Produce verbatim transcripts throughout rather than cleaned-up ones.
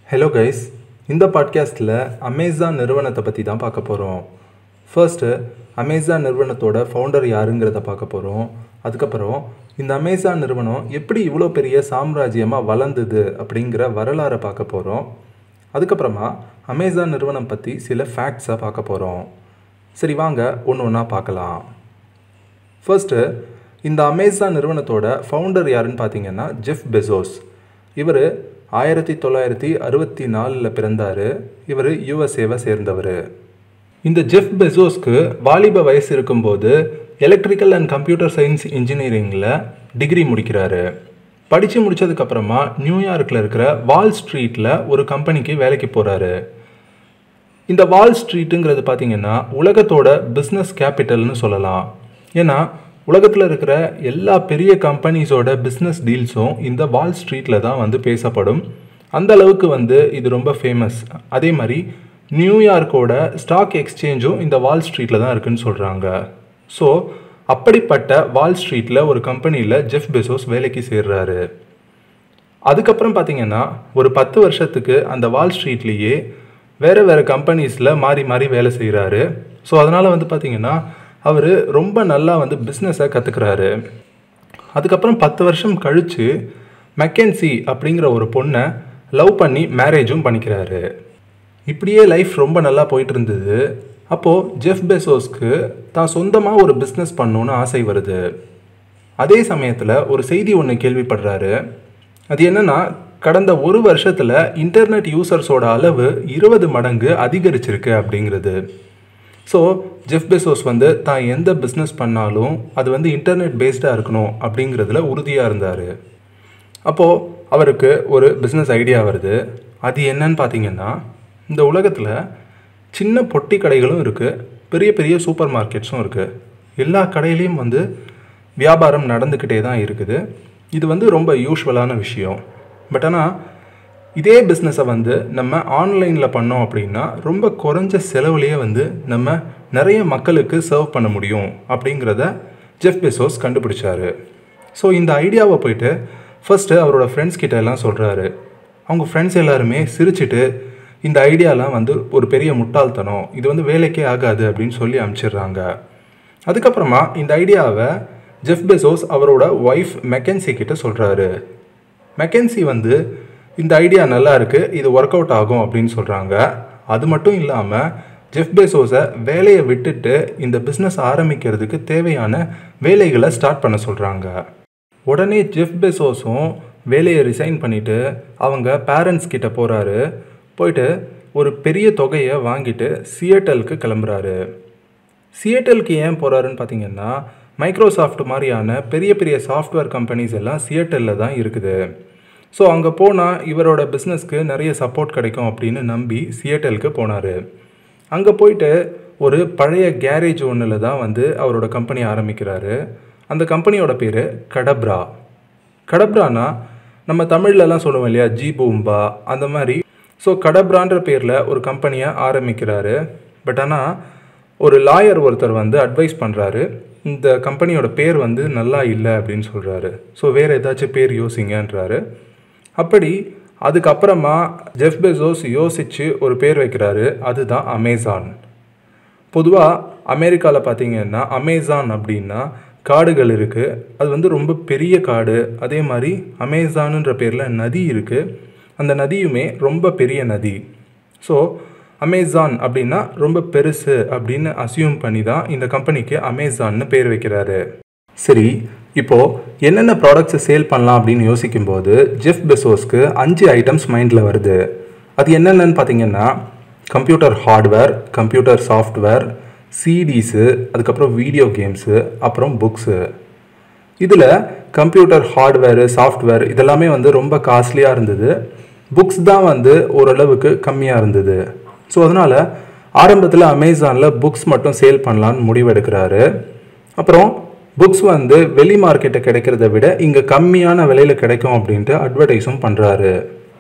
Hello guys, இந்த பாட்காஸ்ட்டில் Amazon நிறுவனத்தை பற்றி தான் பார்க்க போகிறோம். ஃபர்ஸ்ட்டு அமேசான் நிறுவனத்தோட ஃபவுண்டர் யாருங்கிறத பார்க்க போகிறோம். அதுக்கப்புறம் இந்த அமேசான் நிறுவனம் எப்படி இவ்வளோ பெரிய சாம்ராஜ்யமாக வளர்ந்தது அப்படிங்கிற வரலாறை பார்க்க போகிறோம். அதுக்கப்புறமா அமேசான் நிறுவனம் பற்றி சில ஃபேக்ட்ஸை பார்க்க போகிறோம். சரி, வாங்க ஒன்று ஒன்றா பார்க்கலாம். ஃபர்ஸ்ட்டு இந்த அமேசான் நிறுவனத்தோட ஃபவுண்டர் யாருன்னு பார்த்தீங்கன்னா ஜெஃப் பெசோஸ். இவர் ஆயிரத்தி தொள்ளாயிரத்தி அறுபத்தி நாலில் பிறந்தார். இவர் யூஎஸ்ஏவை சேர்ந்தவர். இந்த ஜெஃப் பெசோஸ்க்கு வாலிப வயசு இருக்கும்போது எலக்ட்ரிக்கல் அண்ட் கம்ப்யூட்டர் சயின்ஸ் இன்ஜினியரிங்கில் டிகிரி முடிக்கிறாரு. படித்து முடித்ததுக்கப்புறமா நியூயார்க்கில் இருக்கிற வால் ஸ்ட்ரீட்டில் ஒரு கம்பெனிக்கு வேலைக்கு போகிறாரு. இந்த வால் ஸ்ட்ரீட்டுங்கிறது பார்த்திங்கன்னா உலகத்தோட பிஸ்னஸ் கேபிட்டல்னு சொல்லலாம். ஏன்னா உலகத்தில் இருக்கிற எல்லா பெரிய கம்பெனிஸோட பிஸ்னஸ் டீல்ஸும் இந்த வால் ஸ்ட்ரீட்டில் தான் வந்து பேசப்படும். அந்த அளவுக்கு வந்து இது ரொம்ப ஃபேமஸ். அதே மாதிரி நியூயார்க்கோட ஸ்டாக் எக்ஸ்சேஞ்சும் இந்த வால் ஸ்ட்ரீட்டில் தான் இருக்குதுன்னு சொல்கிறாங்க. ஸோ அப்படிப்பட்ட வால் ஸ்ட்ரீட்டில் ஒரு கம்பெனியில் ஜெஃப் பெசோஸ் வேலைக்கு சேர்றாரு. அதுக்கப்புறம் பார்த்திங்கன்னா ஒரு பத்து வருஷத்துக்கு அந்த வால் ஸ்ட்ரீட்லேயே வேறு வேறு கம்பெனிஸில் மாறி மாறி வேலை செய்கிறாரு. ஸோ அதனால் வந்து பார்த்திங்கன்னா அவர் ரொம்ப நல்லா வந்து பிஸ்னஸை கற்றுக்கிறாரு. அதுக்கப்புறம் பத்து வருஷம் கழித்து மெக்கன்சி அப்படிங்கிற ஒரு பொண்ணை லவ் பண்ணி மேரேஜும் பண்ணிக்கிறாரு. இப்படியே லைஃப் ரொம்ப நல்லா போயிட்டு இருந்தது. அப்போது ஜெஃப் பெசோஸ்க்கு தான் சொந்தமாக ஒரு பிஸ்னஸ் பண்ணணுன்னு ஆசை வருது. அதே சமயத்தில் ஒரு செய்தி ஒன்று கேள்விப்படுறாரு. அது என்னென்னா, கடந்த ஒரு வருஷத்தில் இன்டர்நெட் யூசர்ஸோட அளவு இருபது மடங்கு அதிகரிச்சிருக்கு அப்படிங்கிறது. ஸோ ஜெஃப் பெசோஸ் வந்து தான் எந்த பிஸ்னஸ் பண்ணாலும் அது வந்து இன்டர்நெட் பேஸ்டாக இருக்கணும் அப்படிங்கிறதுல உறுதியாக இருந்தார். அப்போது அவருக்கு ஒரு பிஸ்னஸ் ஐடியா வருது. அது என்னன்னு பார்த்தீங்கன்னா, இந்த உலகத்தில் சின்ன பொட்டி கடைகளும் இருக்குது, பெரிய பெரிய சூப்பர் மார்க்கெட்ஸும் இருக்குது. எல்லா கடையிலையும் வந்து வியாபாரம் நடந்துக்கிட்டே தான் இருக்குது. இது வந்து ரொம்ப யூஸ்வலான விஷயம். பட் ஆனால் இதே பிஸ்னஸை வந்து நம்ம ஆன்லைனில் பண்ணோம் அப்படின்னா ரொம்ப குறைஞ்ச செலவுலேயே வந்து நம்ம நிறைய மக்களுக்கு சர்வ் பண்ண முடியும் அப்படிங்கிறத ஜெஃப் பெசோஸ் கண்டுபிடிச்சாரு. ஸோ இந்த ஐடியாவை போயிட்டு ஃபஸ்ட்டு அவரோட ஃப்ரெண்ட்ஸ் கிட்ட எல்லாம் சொல்கிறாரு. அவங்க ஃப்ரெண்ட்ஸ் எல்லாருமே சிரிச்சுட்டு இந்த ஐடியாலாம் வந்து ஒரு பெரிய முட்டாள்தனம், இது வந்து வேலைக்கே ஆகாது அப்படின்னு சொல்லி அனுப்பிச்சிடுறாங்க. அதுக்கப்புறமா இந்த ஐடியாவை ஜெஃப் பெசோஸ் அவரோட ஒய்ஃப் மெக்கன்சி கிட்ட சொல்கிறாரு. மெக்கன்சி வந்து இந்த ஐடியா நல்லா இருக்குது, இது ஒர்க் அவுட் ஆகும் அப்படின்னு சொல்கிறாங்க. அது மட்டும் இல்லாமல் ஜெஃப் பெசோஸை வேலையை விட்டுட்டு இந்த பிஸ்னஸ் ஆரம்பிக்கிறதுக்கு தேவையான வேலைகளை ஸ்டார்ட் பண்ண சொல்கிறாங்க. உடனே ஜெஃப் பெசோஸும் வேலையை ரிசைன் பண்ணிவிட்டு அவங்க பேரண்ட்ஸ் கிட்ட போகிறாரு. போயிட்டு ஒரு பெரிய தொகையை வாங்கிட்டு சியேட்டலுக்கு கிளம்புறாரு. சியேட்டலுக்கு ஏன் போகிறாருன்னு பார்த்தீங்கன்னா, மைக்ரோசாஃப்ட் மாதிரியான பெரிய பெரிய சாஃப்ட்வேர் கம்பெனிஸ் எல்லாம் சியேட்டலில் தான் இருக்குது. ஸோ அங்கே போனால் இவரோட பிஸ்னஸ்க்கு நிறைய சப்போர்ட் கிடைக்கும் அப்படின்னு நம்பி சியேட்டலுக்கு போனார். அங்கே போயிட்டு ஒரு பழைய கேரேஜ் ஒன்றில் தான் வந்து அவரோட கம்பெனி ஆரம்பிக்கிறாரு. அந்த கம்பெனியோட பேர் கடப்ரா. கடப்ரானா நம்ம தமிழ்லலாம் சொல்லுவோம் இல்லையா, ஜி பூம்பா, அந்த மாதிரி. ஸோ கடப்ரான்ற பேரில் ஒரு கம்பெனியை ஆரம்பிக்கிறாரு. பட் ஆனால் ஒரு லாயர் ஒருத்தர் வந்து அட்வைஸ் பண்ணுறாரு, இந்த கம்பெனியோட பேர் வந்து நல்லா இல்லை அப்படின்னு சொல்கிறாரு. ஸோ வேறு ஏதாச்சும் பேர் யோசிங்கன்றாரு. அப்படி அதுக்கப்புறமா ஜெஃப் பெசோஸ் யோசித்து ஒரு பேர் வைக்கிறாரு. அதுதான் அமேசான். பொதுவாக அமெரிக்காவில் பார்த்திங்கன்னா அமேசான் அப்படின்னா காடுகள் இருக்குது. அது வந்து ரொம்ப பெரிய காடு. அதே மாதிரி அமேசானுன்ற பேரில் நதி இருக்குது. அந்த நதியுமே ரொம்ப பெரிய நதி. ஸோ அமேசான் அப்படின்னா ரொம்ப பெருசு அப்படின்னு அசியூம் பண்ணி தான் இந்த கம்பெனிக்கு அமேசான்னு பேர் வைக்கிறாரு. சரி, இப்போது என்னென்ன ப்ராடக்ட்ஸை சேல் பண்ணலாம் அப்படின்னு யோசிக்கும்போது ஜெஃப் பெசோஸ்க்கு அஞ்சு ஐட்டம்ஸ் மைண்டில் வருது. அது என்னென்னு பார்த்தீங்கன்னா, computer hardware, computer software, CDs, அதுக்கப்புறம் வீடியோ கேம்ஸு, அப்புறம் புக்ஸு. இதில் கம்ப்யூட்டர் ஹார்ட்வேரு, சாஃப்ட்வேர் இதெல்லாமே வந்து ரொம்ப காஸ்ட்லியாக இருந்தது. புக்ஸ் தான் வந்து ஓரளவுக்கு கம்மியாக இருந்தது. ஸோ அதனால் ஆரம்பத்தில் அமேசானில் புக்ஸ் மட்டும் சேல் பண்ணலான்னு முடிவெடுக்கிறாரு. அப்புறம் புக்ஸ் வந்து வெளி மார்க்கெட்டை கிடைக்கிறத விட இங்கே கம்மியான விலையில் கிடைக்கும் அப்படின்ட்டு அட்வர்டைஸும் பண்ணுறாரு.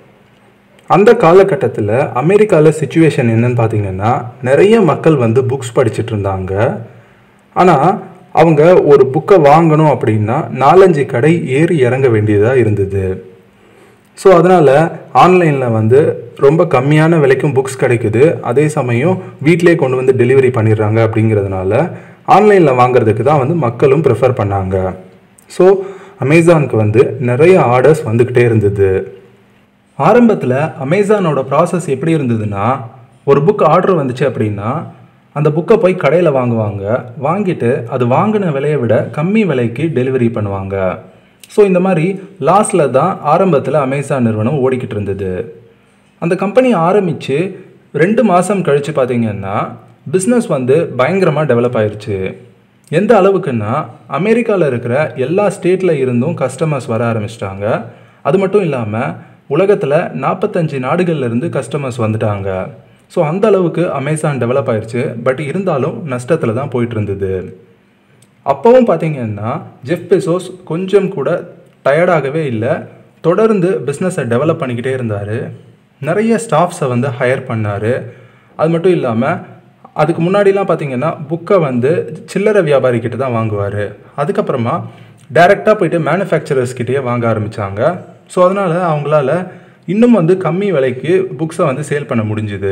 அந்த காலகட்டத்தில் அமெரிக்காவில் சிச்சுவேஷன் என்னன்னு பார்த்தீங்கன்னா, நிறைய மக்கள் வந்து புக்ஸ் படிச்சுட்டு இருந்தாங்க. ஆனால் அவங்க ஒரு புக்கை வாங்கணும் அப்படின்னா நாலஞ்சு கடை ஏறி இறங்க வேண்டியதாக இருந்தது. ஸோ அதனால் ஆன்லைனில் வந்து ரொம்ப கம்மியான விலைக்கும் புக்ஸ் கிடைக்குது, அதே சமயம் வீட்டிலே கொண்டு வந்து டெலிவரி பண்ணிடுறாங்க. அப்படிங்கிறதுனால ஆன்லைனில் வாங்குறதுக்கு தான் வந்து மக்களும் ப்ரிஃபர் பண்ணாங்க. ஸோ அமேசானுக்கு வந்து நிறைய ஆர்டர்ஸ் வந்துக்கிட்டே இருந்தது. ஆரம்பத்தில் அமேசானோட ப்ராசஸ் எப்படி இருந்ததுன்னா, ஒரு புக் ஆர்டர் வந்துச்சு அப்படின்னா அந்த புக்கை போய் கடையில் வாங்குவாங்க. வாங்கிட்டு அது வாங்கின விலையை விட கம்மி விலைக்கு டெலிவரி பண்ணுவாங்க. ஸோ இந்த மாதிரி லாஸில் தான் ஆரம்பத்தில் அமேசான் நிறுவனம் ஓடிக்கிட்டு இருந்தது. அந்த கம்பெனி ஆரம்பித்து ரெண்டு மாதம் கழித்து பார்த்திங்கன்னா பிஸ்னஸ் வந்து பயங்கரமாக டெவலப் ஆயிடுச்சு. எந்த அளவுக்குன்னா அமெரிக்காவில் இருக்கிற எல்லா ஸ்டேட்டில் இருந்தும் கஸ்டமர்ஸ் வர ஆரம்பிச்சிட்டாங்க. அது மட்டும் இல்லாமல் உலகத்தில் நாற்பத்தஞ்சு நாடுகள்லேருந்து கஸ்டமர்ஸ் வந்துட்டாங்க. ஸோ அந்த அளவுக்கு அமேசான் டெவலப் ஆயிடுச்சு. பட் இருந்தாலும் நஷ்டத்தில் தான் போயிட்டு இருந்தது. அப்போவும் பார்த்திங்கன்னா ஜெஃப் பெசோஸ் கொஞ்சம் கூட டயர்டாகவே இல்லை. தொடர்ந்து பிஸ்னஸை டெவலப் பண்ணிக்கிட்டே இருந்தார். நிறைய ஸ்டாஃப்ஸை வந்து ஹையர் பண்ணார். அது மட்டும் இல்லாமல் அதுக்கு முன்னாடிலாம் பார்த்திங்கன்னா புக்கை வந்து சில்லறை வியாபாரிக்கிட்ட தான் வாங்குவார். அதுக்கப்புறமா டைரெக்டாக போய்ட்டு மேனுஃபேக்சரர்ஸ்கிட்டயே வாங்க ஆரம்பித்தாங்க. ஸோ அதனால் அவங்களால இன்னும் வந்து கம்மி விலைக்கு புக்ஸை வந்து சேல் பண்ண முடிஞ்சுது.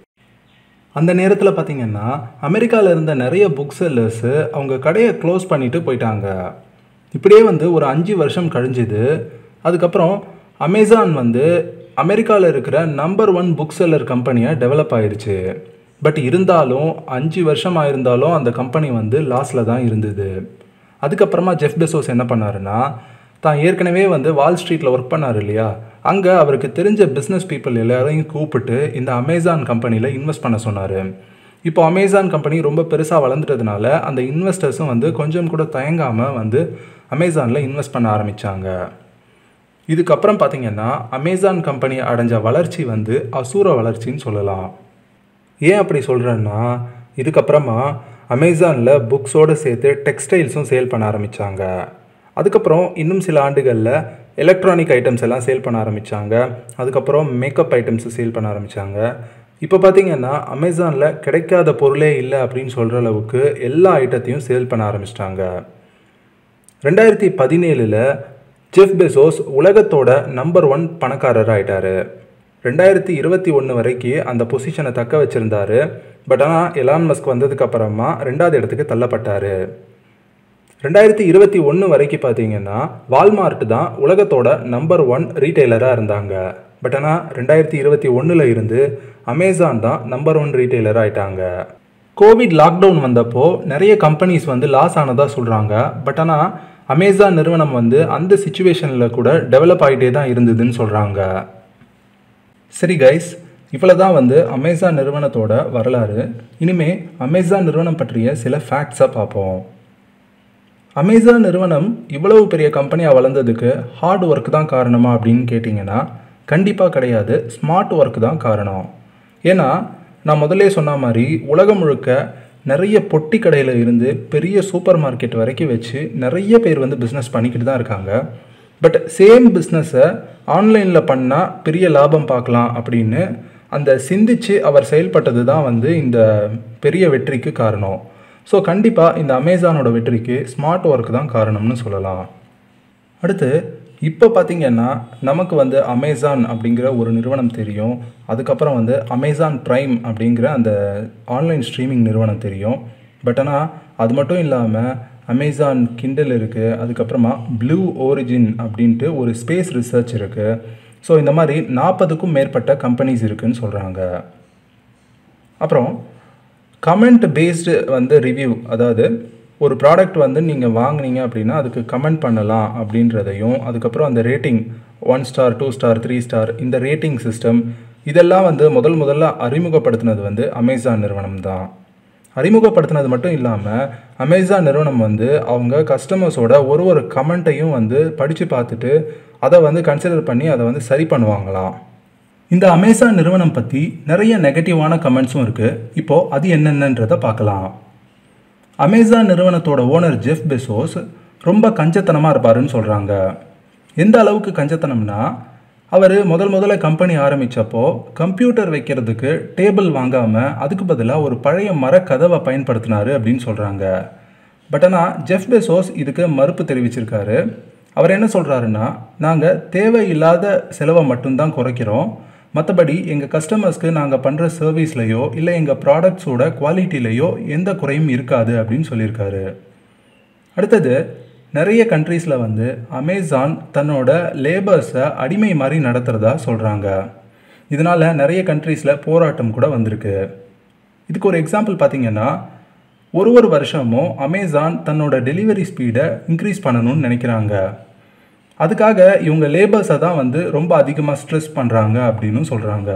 அந்த நேரத்தில் பார்த்திங்கன்னா அமெரிக்காவில் இருந்த நிறைய புக் செல்லர்ஸு அவங்க கடையை க்ளோஸ் பண்ணிவிட்டு போயிட்டாங்க. இப்படியே வந்து ஒரு அஞ்சு வருஷம் கழிஞ்சுது. அதுக்கப்புறம் அமேசான் வந்து அமெரிக்காவில் இருக்கிற நம்பர் ஒன் புக் செல்லர் கம்பெனியாக டெவலப் ஆயிடுச்சு. பட் இருந்தாலும் அஞ்சு வருஷம் ஆயிருந்தாலும் அந்த கம்பெனி வந்து லாஸில் தான் இருந்தது. அதுக்கப்புறமா ஜெஃப் பெசோஸ் என்ன பண்ணாருன்னா, தான் ஏற்கனவே வந்து வால் ஸ்ட்ரீட்டில் ஒர்க் பண்ணார் இல்லையா, அங்கே அவருக்கு தெரிஞ்ச பிஸ்னஸ் பீப்புள் எல்லாரையும் கூப்பிட்டு இந்த அமேசான் கம்பெனியில் இன்வெஸ்ட் பண்ண சொன்னார். இப்போ அமேசான் கம்பெனி ரொம்ப பெருசாக வளர்ந்துட்டதுனால அந்த இன்வெஸ்டர்ஸும் வந்து கொஞ்சம் கூட தயங்காமல் வந்து அமேசானில் இன்வெஸ்ட் பண்ண ஆரம்பித்தாங்க. இதுக்கப்புறம் பார்த்திங்கன்னா அமேசான் கம்பெனி அடைஞ்ச வளர்ச்சி வந்து அசூர வளர்ச்சின்னு சொல்லலாம். ஏன் அப்படி சொல்கிறேன்னா, இதுக்கப்புறமா அமேசானில் புக்ஸோடு சேர்த்து டெக்ஸ்டைல்ஸும் சேல் பண்ண ஆரம்பித்தாங்க. அதுக்கப்புறம் இன்னும் சில ஆண்டுகளில் எலக்ட்ரானிக் ஐட்டம்ஸ் எல்லாம் சேல் பண்ண ஆரம்பித்தாங்க. அதுக்கப்புறம் மேக்கப் ஐட்டம்ஸு சேல் பண்ண ஆரம்பித்தாங்க. இப்போ பார்த்திங்கன்னா அமேசானில் கிடைக்காத பொருளே இல்லை அப்படின்னு சொல்கிற அளவுக்கு எல்லா ஐட்டத்தையும் சேல் பண்ண ஆரம்பிச்சிட்டாங்க. ரெண்டாயிரத்தி பதினேழில் ஜெஃப் பெசோஸ் உலகத்தோட நம்பர் ஒன் பணக்காரர் ஆகிட்டார். ரெண்டாயிரத்தி இருபத்தி ஒன்று வரைக்கும் அந்த பொசிஷனை தக்க வச்சுருந்தார். பட் ஆனால் எலான் மஸ்க் வந்ததுக்கப்புறமா ரெண்டாவது இடத்துக்கு தள்ளப்பட்டார். ரெண்டாயிரத்தி இருபத்தி ஒன்று வரைக்கும் பார்த்தீங்கன்னா வால்மார்ட் தான் உலகத்தோட நம்பர் ஒன் ரீட்டெய்லராக இருந்தாங்க. பட் ஆனால் ரெண்டாயிரத்தி இருபத்தி ஒன்றில் இருந்து அமேசான் தான் நம்பர் ஒன் ரீட்டெய்லராக ஆகிட்டாங்க. கோவிட் லாக்டவுன் வந்தப்போ நிறைய கம்பெனிஸ் வந்து லாஸ் ஆனதாக சொல்கிறாங்க. பட் ஆனால் அமேசான் நிறுவனம் வந்து அந்த சிச்சுவேஷனில் கூட டெவலப் ஆகிட்டே தான் இருந்ததுன்னு சொல்கிறாங்க. சரி கைஸ், இவ்வளோ தான் வந்து அமேசான் நிறுவனத்தோட வரலாறு. இனிமேல் அமேசான் நிறுவனம் பற்றிய சில ஃபேக்ட்ஸாக பார்ப்போம். அமேசான் நிறுவனம் இவ்வளவு பெரிய கம்பெனியாக வளர்ந்ததுக்கு ஹார்ட் ஒர்க் தான் காரணமா அப்படின்னு கேட்டிங்கன்னா கண்டிப்பாக கிடையாது. ஸ்மார்ட் ஒர்க் தான் காரணம். ஏன்னா நான் முதல்ல சொன்ன மாதிரி உலகம் முழுக்க நிறைய பொட்டி கடையில் இருந்து பெரிய சூப்பர் மார்க்கெட் வரைக்கும் வச்சு நிறைய பேர் வந்து பிஸ்னஸ் பண்ணிக்கிட்டு தான் இருக்காங்க. பட் சேம் பிஸ்னஸை ஆன்லைனில் பண்ணால் பெரிய லாபம் பார்க்கலாம் அப்படின்னு அந்த சிந்திச்சு அவர் செயல்பட்டது தான் வந்து இந்த பெரிய வெற்றிக்கு காரணம். ஸோ கண்டிப்பாக இந்த அமேசானோட வெற்றிக்கு ஸ்மார்ட் ஒர்க் தான் காரணம்னு சொல்லலாம். அடுத்து இப்போ பார்த்திங்கன்னா நமக்கு வந்து அமேசான் அப்படிங்கிற ஒரு நிறுவனம் தெரியும். அதுக்கப்புறம் வந்து அமேசான் ப்ரைம் அப்படிங்கிற அந்த ஆன்லைன் ஸ்ட்ரீமிங் நிறுவனம் தெரியும். பட் ஆனால் அது மட்டும் இல்லாமல் அமேசான் கிண்டல் இருக்குது. அதுக்கப்புறமா ப்ளூ ஓரிஜின் அப்படின்ட்டு ஒரு ஸ்பேஸ் ரிசர்ச் இருக்குது. ஸோ இந்த மாதிரி நாற்பதுக்கும் மேற்பட்ட கம்பெனிஸ் இருக்குதுன்னு சொல்கிறாங்க. அப்புறம் கமெண்ட் பேஸ்டு வந்து ரிவ்யூ, அதாவது ஒரு ப்ராடக்ட் வந்து நீங்கள் வாங்கினீங்க அப்படின்னா அதுக்கு கமெண்ட் பண்ணலாம் அப்படின்றதையும், அதுக்கப்புறம் அந்த rating one star two star three star இந்த ரேட்டிங் சிஸ்டம் இதெல்லாம் வந்து முதல் முதல்ல அறிமுகப்படுத்தினது வந்து அமேசான் நிறுவனம் தான். அறிமுகப்படுத்தினது மட்டும் இல்லாமல் அமேசான் நிறுவனம் வந்து அவங்க கஸ்டமர்ஸோட ஒரு ஒரு கமெண்ட்டையும் வந்து படித்து பார்த்துட்டு அதை வந்து கன்சிடர் பண்ணி அதை வந்து சரி பண்ணுவாங்களாம். இந்த அமேசான் நிறுவனம் பற்றி நிறைய நெகட்டிவான கமெண்ட்ஸும் இருக்குது. இப்போது அது என்னென்னன்றதை பார்க்கலாம். அமேசான் நிறுவனத்தோட ஓனர் ஜெஃப் பெசோஸ் ரொம்ப கஞ்சத்தனமாக இருப்பாருன்னு சொல்கிறாங்க. எந்த அளவுக்கு கஞ்சத்தனம்னா, அவர் முதல் முதல்ல கம்பெனி ஆரம்பித்தப்போ கம்ப்யூட்டர் வைக்கிறதுக்கு டேபிள் வாங்காமல் அதுக்கு பதிலாக ஒரு பழைய மரக்கதவை பயன்படுத்தினார் அப்படின்னு சொல்கிறாங்க. பட் ஆனால் ஜெஃப் பெசோஸ் இதுக்கு மறுப்பு தெரிவிச்சிருக்காரு. அவர் என்ன சொல்கிறாருன்னா, நாங்கள் தேவையில்லாத செலவை மட்டும்தான் குறைக்கிறோம், மற்றபடி எங்கள் கஸ்டமர்ஸ்க்கு நாங்கள் பண்ணுற சர்வீஸ்லையோ இல்லை எங்கள் ப்ராடக்ட்ஸோட குவாலிட்டிலையோ எந்த குறையும் இருக்காது அப்படின்னு சொல்லியிருக்காரு. அடுத்தது, நிறைய கண்ட்ரீஸில் வந்து அமேசான் தன்னோட லேபர்ஸை அடிமை மாதிரி நடத்துகிறதா சொல்கிறாங்க. இதனால் நிறைய கண்ட்ரீஸில் போராட்டம் கூட வந்திருக்கு. இதுக்கு ஒரு எக்ஸாம்பிள் பார்த்திங்கன்னா, ஒரு ஒரு வருஷமும் அமேசான் தன்னோட டெலிவரி ஸ்பீடை இன்க்ரீஸ் பண்ணணும்னு நினைக்கிறாங்க. அதுக்காக இவங்க லேபர்ஸை தான் வந்து ரொம்ப அதிகமாக ஸ்ட்ரெஸ் பண்ணுறாங்க அப்படின்னு சொல்கிறாங்க.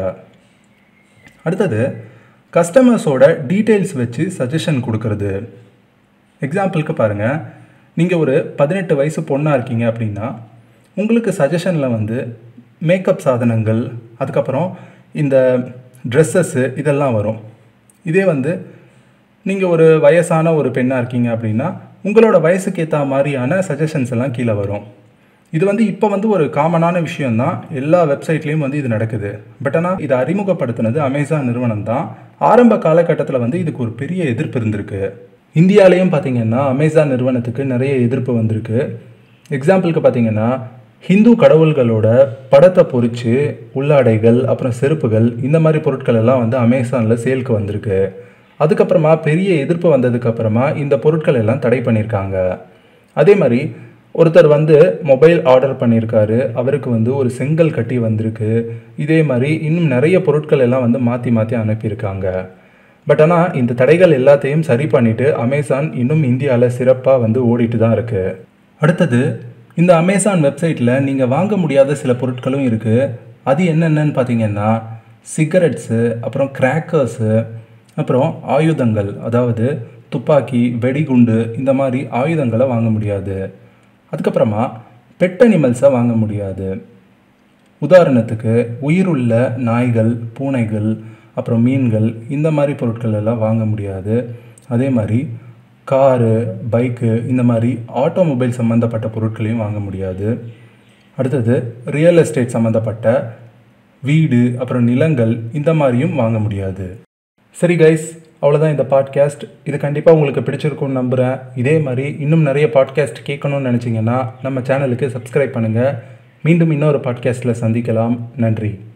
அடுத்தது, கஸ்டமர்ஸோட டீட்டெயில்ஸ் வச்சு சஜஷன் கொடுக்கறது. எக்ஸாம்பிளுக்கு பாருங்கள், நீங்கள் ஒரு பதினெட்டு வயசு பொண்ணாக இருக்கீங்க அப்படின்னா உங்களுக்கு சஜஷனில் வந்து மேக்கப் சாதனங்கள், அதுக்கப்புறம் இந்த ட்ரெஸ்ஸஸ்ஸு இதெல்லாம் வரும். இதே வந்து நீங்கள் ஒரு வயசான ஒரு பெண்ணாக இருக்கீங்க அப்படின்னா உங்களோட வயசுக்கு ஏற்ற மாதிரியான சஜஷன்ஸ் எல்லாம் கீழே வரும். இது வந்து இப்போ வந்து ஒரு காமனான விஷயந்தான், எல்லா வெப்சைட்லேயும் வந்து இது நடக்குது. பட் ஆனால் இதை அறிமுகப்படுத்தினது அமேசான் நிறுவனம் தான். ஆரம்ப காலகட்டத்தில் வந்து இதுக்கு ஒரு பெரிய எதிர்ப்பு இருந்திருக்கு. இந்தியாவிலையும் பார்த்திங்கன்னா அமேசான் நிறுவனத்துக்கு நிறைய எதிர்ப்பு வந்திருக்கு. எக்ஸாம்பிளுக்கு பார்த்திங்கன்னா, ஹிந்து கடவுள்களோட படத்தை பொறிச்சு உள்ளாடைகள், அப்புறம் செருப்புகள், இந்த மாதிரி பொருட்கள் எல்லாம் வந்து அமேசானில் சேலுக்கு வந்திருக்கு. அதுக்கப்புறமா பெரிய எதிர்ப்பு வந்ததுக்கப்புறமா இந்த பொருட்கள் எல்லாம் தடை பண்ணியிருக்காங்க. அதே மாதிரி ஒருத்தர் வந்து மொபைல் ஆர்டர் பண்ணியிருக்காரு, அவருக்கு வந்து ஒரு செங்கல் கட்டி வந்திருக்கு. இதே மாதிரி இன்னும் நிறைய பொருட்கள் எல்லாம் வந்து மாற்றி மாற்றி அனுப்பியிருக்காங்க. பட் ஆனால் இந்த தடைகள் எல்லாத்தையும் சரி பண்ணிவிட்டு அமேசான் இன்னும் இந்தியாவில் சிறப்பாக வந்து ஓடிட்டு தான் இருக்குது. அடுத்தது, இந்த அமேசான் வெப்சைட்டில் நீங்கள் வாங்க முடியாத சில பொருட்களும் இருக்குது. அது என்னென்னு பார்த்தீங்கன்னா, சிகரெட்ஸு, அப்புறம் கிராக்கர்ஸு, அப்புறம் ஆயுதங்கள், அதாவது துப்பாக்கி, வெடிகுண்டு, இந்த மாதிரி ஆயுதங்களை வாங்க முடியாது. அதுக்கப்புறமா பெட் அனிமல்ஸை வாங்க முடியாது. உதாரணத்துக்கு உயிருள்ள நாய்கள், பூனைகள், அப்புறம் மீன்கள், இந்த மாதிரி பொருட்கள் எல்லாம் வாங்க முடியாது. அதே மாதிரி காரு, பைக்கு, இந்த மாதிரி ஆட்டோமொபைல் சம்மந்தப்பட்ட பொருட்களையும் வாங்க முடியாது. அடுத்தது, ரியல் எஸ்டேட் சம்மந்தப்பட்ட வீடு, அப்புறம் நிலங்கள், இந்த மாதிரியும் வாங்க முடியாது. சரி கைஸ், அவ்வளோதான் இந்த பாட்காஸ்ட். இது கண்டிப்பாக உங்களுக்கு பிடிச்சிருக்கும்னு நம்புகிறேன். இதே மாதிரி இன்னும் நிறைய பாட்காஸ்ட் கேட்கணும்னு நினச்சிங்கன்னா நம்ம சேனலுக்கு சப்ஸ்கிரைப் பண்ணுங்கள். மீண்டும் இன்னொரு பாட்காஸ்ட்டில் சந்திக்கலாம். நன்றி.